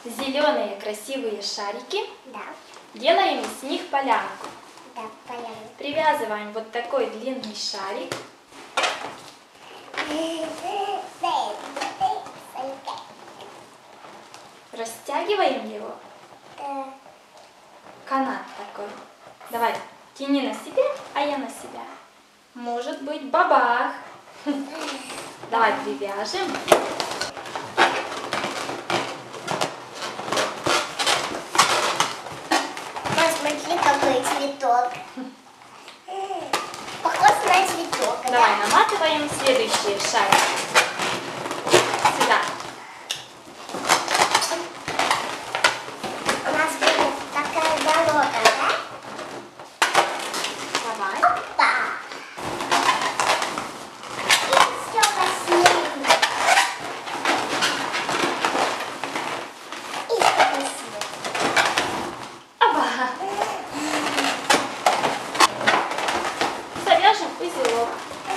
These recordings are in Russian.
зеленые красивые шарики. Да. Делаем из них полянку. Да, полянку. Привязываем вот такой длинный шарик. Растягиваем его. Да. Канат такой. Давай, тяни на себя, а я на себя. Может быть, бабах. Давай привяжем. Посмотри, какой цветок. Похож на цветок. Давай, Да? наматываем следующие шарики. Сюда. У нас будет такая дорога, да? Давай. Да. И все последнее. И все последнее. Оба. Завяжем узелок.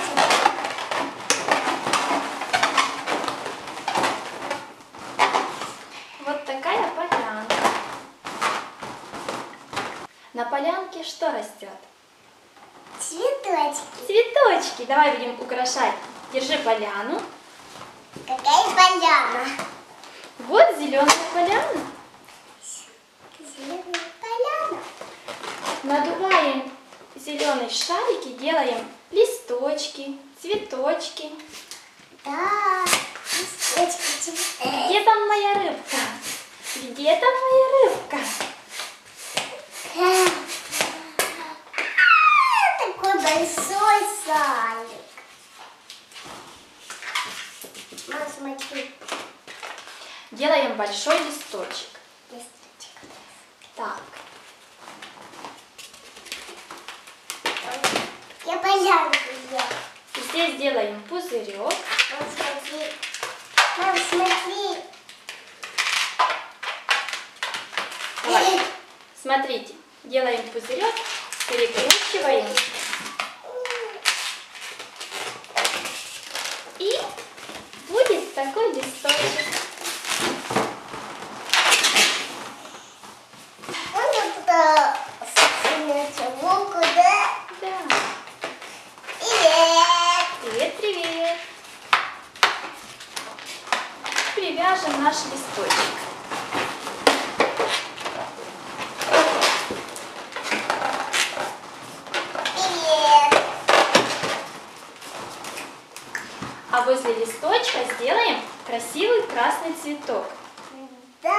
Вот такая полянка. На полянке что растет? Цветочки. Цветочки. Давай будем украшать. Держи поляну. Какая поляна? Вот зеленая поляна. Зеленая поляна. Надуваем зеленые шарики, делаем листочки, цветочки. Да. Листочки, цветочки. Где там моя рыбка? Где там моя рыбка? Такой большой салик. Мам, смотри. Делаем большой листочек. Листочек. Так, Я полянку ела. здесь делаем пузырек. Мам, смотри. Мам, смотри. Давай, смотрите, делаем пузырек, перекручиваем. И будет такой листочек. Можно туда сунуть луку, да? Да. Привет. Привет, привет. Привяжем наш листочек. Привет. А возле листочка сделаем красивый красный цветок. Да.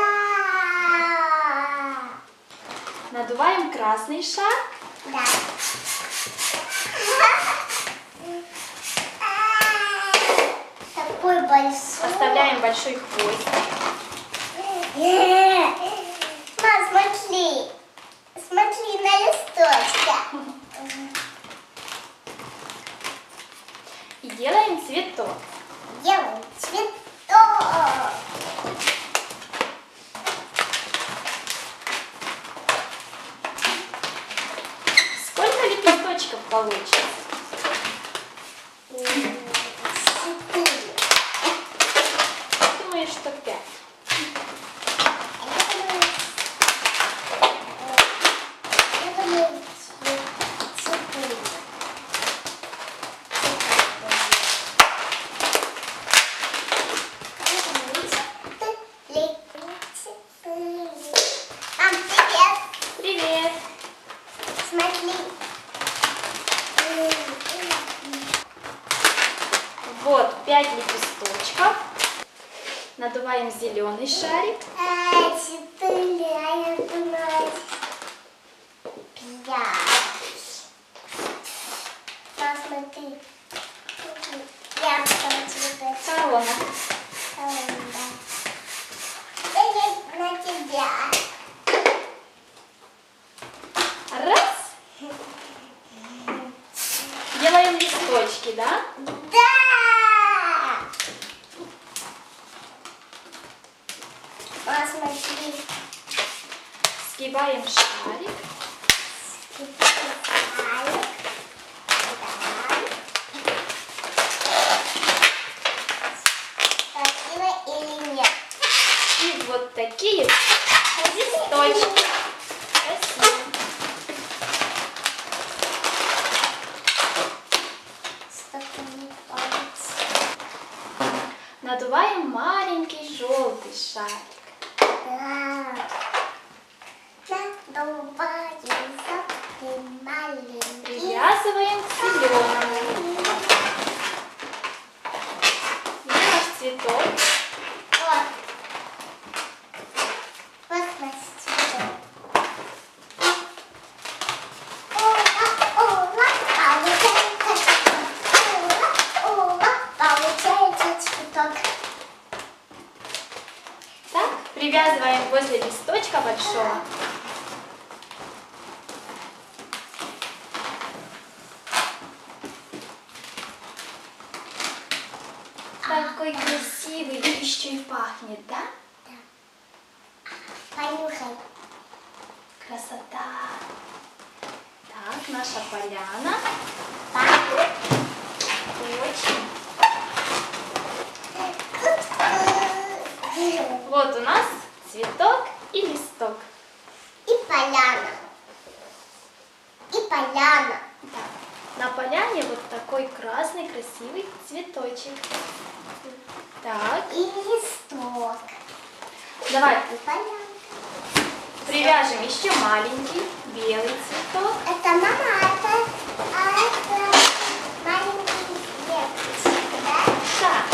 Надуваем красный шар. Да. Такой большой. Оставляем большой хвост. Мам, смотри. Смотри на листочке. И делаем цветок. Делаем цветок. Сколько лепесточков получится? 4. Думаю, что 5. Я думаю, 4. Мам, привет. Привет! Смотри. Вот 5 лепесточков. Надуваем зеленый шарик. 4, а я думаю, 5. Мам, смотри. Я хочу цветочек. Корона. Да. На тебя. Раз. Делаем листочки, да? Да! Посмотри. Сгибаем шарик. Шарик. Да. Красиво или нет? И вот таким такие листочки. Красиво. Надуваем маленький желтый шарик. Да. Надуваем желтый маленький. Привязываем к зеленому. Где наш цветок? Вот. Вот наш цветок. Получается цветок. Так, привязываем возле листочка большого. Какой красивый, еще и пахнет, да? Понюхай. Красота. Так, наша поляна. Пахнет. Очень. Вот у нас цветок и листок. И поляна. И поляна. Так, на поляне вот такой красный красивый цветочек. Так, И листок. давай И поляна. привяжем еще маленький белый цветок. Это мама, а это маленький девочек, да? Так,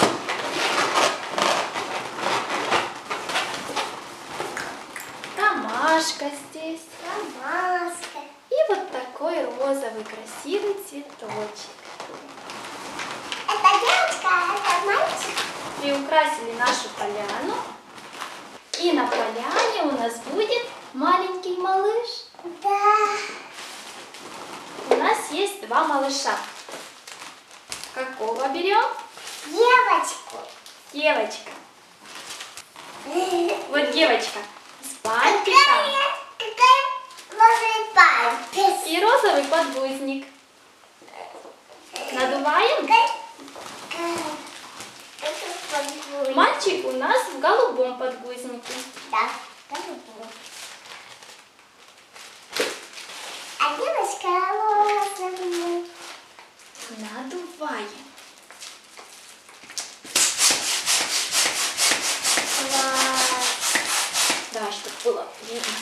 ромашка здесь. Маска. И вот такой розовый красивый цветочек. Это девочка, а это мальчик. Приукрасили нашу поляну. И на поляне у нас будет маленький малыш. Да. У нас есть два малыша. Какого берем? Девочку. Девочка. Вот девочка с бантиком Какая может памперс? и розовый подгузник. Надуваем. Мальчик у нас в голубом подгузнике. Да, голубой. А девочка розовый. Надуваем. Класс. Давай, чтобы было видно.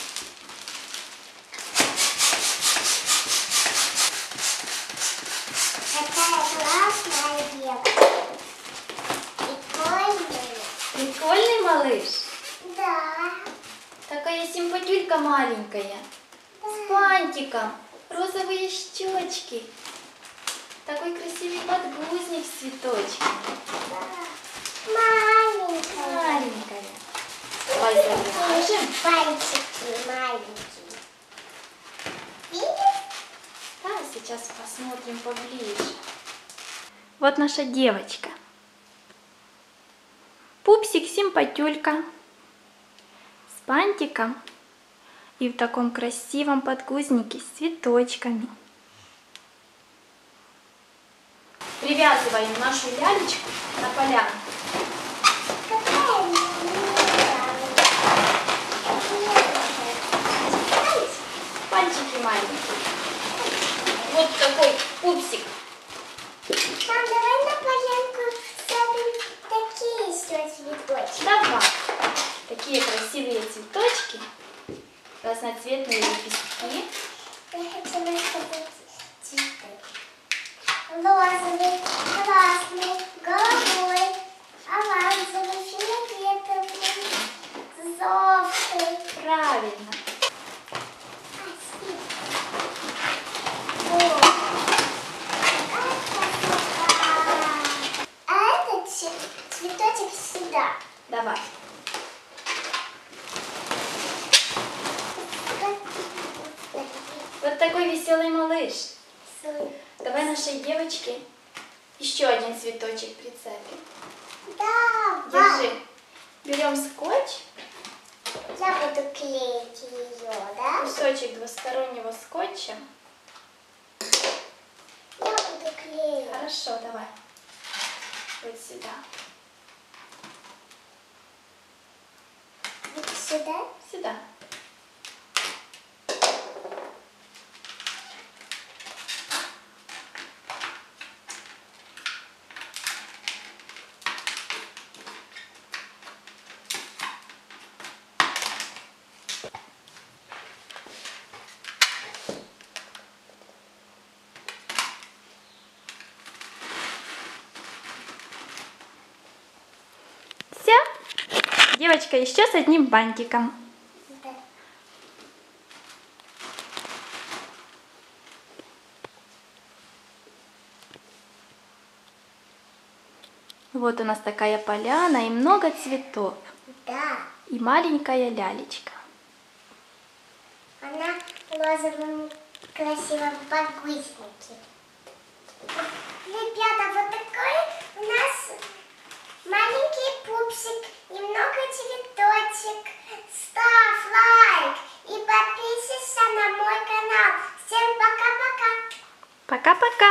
Какая классная девочка. Прикольная. Прикольный малыш. Да. Такая симпатюлька маленькая. С бантиком. Розовые щечки. Такой красивый подгузник с цветочками. Маленькая. Маленькая. Давай завяжем. Пальчики маленькие. Видишь? Да, сейчас посмотрим поближе. Вот наша девочка. Пупсик симпатюлька. С бантиком. И в таком красивом подгузнике с цветочками. Привязываем нашу лялечку на поляну. Какая милая. Пальчики маленькие. Вот такой пупсик. Мам, давай на поленку садим такие еще цветочки. Давай. Такие красивые цветочки. Разноцветные лепестки. Я хотела сказать цветы. Розовый, красный, голубой, оранжевый, фиолетовый, желтый. Правильно. Спасибо. О, красота. А этот цветочек сюда. Давай. Вот такой веселый малыш. Давай нашей девочке еще один цветочек прицепим. Давай. Держи. Берем скотч, Я буду клеить ее, да? кусочек двустороннего скотча. Я буду клеить. Хорошо, давай. Вот сюда. Вот Сюда? Сюда. Все. Девочка еще с одним бантиком. Да. Вот у нас такая поляна и много цветов. Да. И маленькая лялечка. Она в розовом красивом подгузники. Ребята, вот такой у нас маленький пупсик, немного цветочек. Ставь лайк и подписывайся на мой канал. Всем пока-пока. Пока-пока.